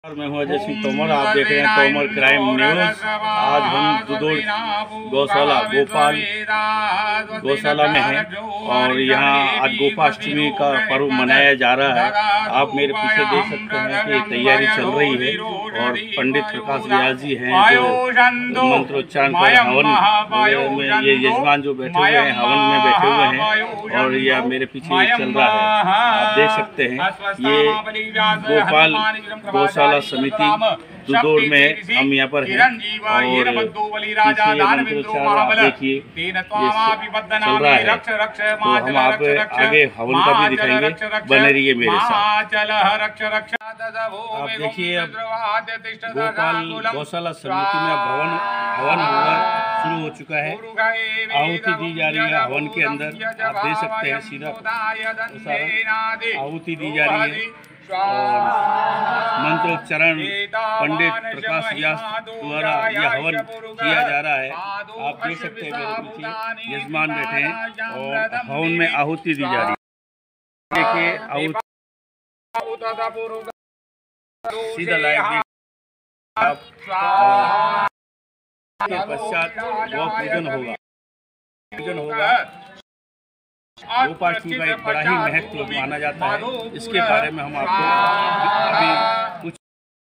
मैं हूं अजय सिंह तोमर। आप देख रहे हैं तोमर क्राइम न्यूज़। आज हम दुदोड़ गौशाला गोपाल गौशाला में हैं और यहाँ आज गोपाष्टमी का पर्व मनाया जा रहा है। आप मेरे पीछे देख सकते हैं कि तैयारी चल रही है और पंडित प्रकाश व्यास जी हैं जो मंत्रोच्चारण कर हवन में, ये यजमान जो बैठे हुए हैं हवन में बैठे हुए हैं और यह मेरे पीछे चल रहा है। आप देख सकते हैं ये गोपाल गौशाला समिति दुदोड़ में हम यहाँ पर हैं और देखिए चल रहा है, तो हम आप आगे हवन का भी दिखाएंगे। बने रहिए मेरे साथ। आप देखिए अब गोपाल गौशाला समिति में हवन हुआ शुरू हो चुका है। आहुति दी जा रही है हवन के अंदर। आप देख सकते हैं सीधा आहुति दी जा रही है और मंत्रोच्चारण पंडित प्रकाश व्यास द्वारा यह हवन किया जा रहा है। आप देख सकते हैं मेरे पीछे यजमान बैठे हैं और हवन में आहुति दी जा रही है। देखिए आहुति सीधा लाइव के पश्चात गौ पूजन होगा। गोपाष्टमी का एक बड़ा ही महत्व माना जाता है। इसके बारे में हम आपको अभी कुछ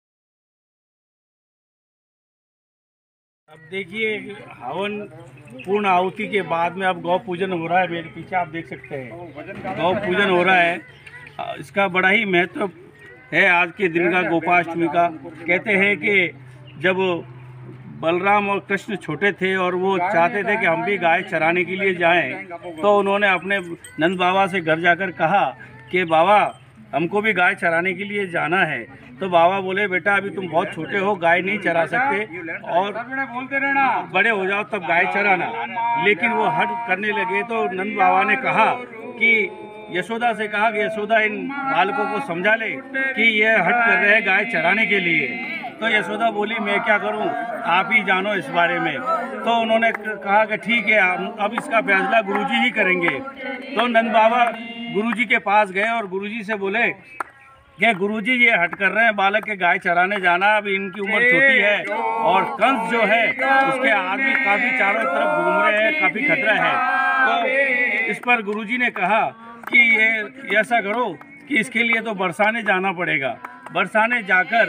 अब देखिए हवन पूर्ण आहुति के बाद में अब गौ पूजन हो रहा है। मेरे पीछे आप देख सकते हैं गौ पूजन हो रहा है। इसका बड़ा ही महत्व है आज के दिन का, गोपाष्टमी का। कहते हैं कि जब बलराम और कृष्ण छोटे थे और वो चाहते थे कि हम भी गाय चराने के लिए जाएं, तो उन्होंने अपने नंद बाबा से घर जाकर कहा कि बाबा हमको भी गाय चराने के लिए जाना है। तो बाबा बोले बेटा अभी तुम बहुत छोटे हो, गाय नहीं चरा सकते और बड़े हो जाओ तब गाय चराना। लेकिन वो हट करने लगे तो नंद बाबा ने कहा कि यशोदा से कहा कि यशोदा इन बालकों को समझा ले कि ये हट कर रहे हैं गाय चराने के लिए। तो यशोदा बोली मैं क्या करूं, आप ही जानो इस बारे में। तो उन्होंने कहा कि ठीक है अब इसका फैसला गुरुजी ही करेंगे। तो नंद बाबा गुरुजी के पास गए और गुरुजी से बोले कि गुरुजी ये हट कर रहे हैं बालक के गाय चराने जाना, अभी इनकी उम्र छोटी है और कंस जो है उसके आदमी काफ़ी चारों तरफ घूम रहे हैं, काफ़ी खतरा है। तो इस पर गुरुजी ने कहा कि ये ऐसा करो कि इसके लिए तो बरसाने जाना पड़ेगा। बरसाने जाकर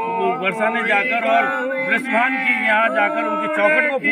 और वृषभान की यहाँ जाकर उनकी चौखट को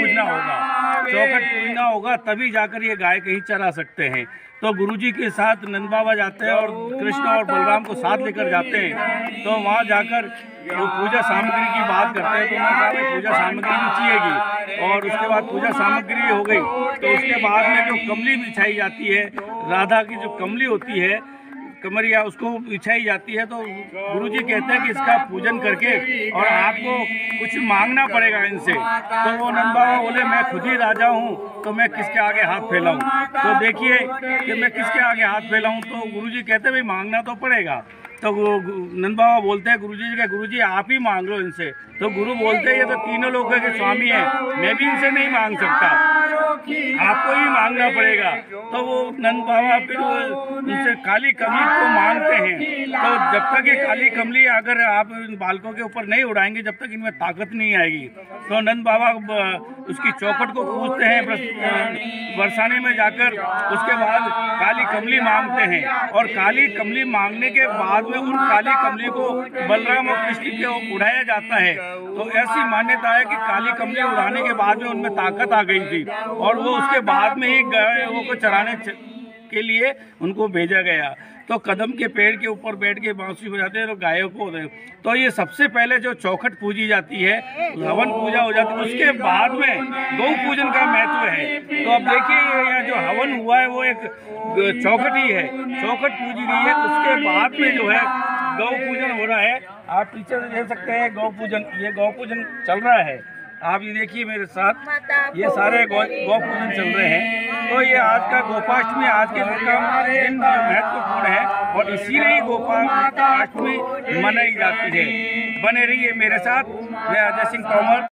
पूजना होगा तभी जाकर ये गाय कहीं चरा सकते हैं। तो गुरुजी के साथ नंद बाबा जाते हैं और कृष्ण और बलराम को साथ लेकर जाते हैं। तो वहाँ जाकर वो पूजा सामग्री की बात करते हैं। तो उन्होंने कहा कि पूजा सामग्री भी चाहिएगी और उसके बाद पूजा सामग्री हो गई तो उसके बाद में जो कमली बिछाई जाती है, राधा की जो कमली होती है कमरिया, उसको बिछाई जाती है। तो गुरुजी कहते हैं कि इसका पूजन करके और आपको कुछ मांगना पड़ेगा इनसे। तो वो नंद बाबा बोले मैं खुद ही राजा हूँ तो मैं किसके आगे हाथ फैलाऊँ। तो देखिए कि मैं किसके आगे हाथ फैलाऊँ। तो गुरुजी कहते हैं भाई मांगना तो पड़ेगा। तो वो नंद बाबा बोलते हैं गुरुजी आप ही मांग लो इनसे। तो गुरु बोलते हैं ये तो तीनों लोगों के स्वामी हैं, मैं भी इनसे नहीं मांग सकता, आपको ही मांगना पड़ेगा। तो वो नंद बाबा फिर उनसे काली कमली को मांगते हैं। तो जब तक ये काली कमली अगर आप इन बालकों के ऊपर नहीं उड़ाएंगे जब तक इनमें ताकत नहीं आएगी। तो नंद बाबा उसकी चौखट को पूजते हैं बरसाने में जाकर। उसके बाद काली कमली मांगते हैं और काली कमली मांगने के बाद में उन काली कमली को बलराम और कृष्ण के उड़ाया जाता है। तो ऐसी मान्यता है कि काली कमली उड़ाने के बाद में उनमें ताकत आ गई थी और वो उसके बाद में ही गायों को चराने के लिए उनको भेजा गया। तो कदम के पेड़ के ऊपर बैठ के बांसुरी बजाते हैं तो गायों को। तो ये सबसे पहले जो चौखट पूजी जाती है, हवन पूजा हो जाती है, उसके बाद में गौ पूजन का महत्व है। तो अब देखिए यहाँ जो हवन हुआ है वो एक चौखट ही है, चौखट पूजी गई है। उसके बाद में जो है गौ पूजन हो रहा है। आप पीछे देख सकते हैं गौ पूजन चल रहा है। आप ये देखिए मेरे साथ, ये सारे गौ पूजन चल रहे हैं। तो ये आज का गोपाष्टमी आज के दिन महत्वपूर्ण है और इसीलिए गोपाष्टमी मनाई जाती है। बने रहिए मेरे साथ, मैं अजय सिंह तोमर।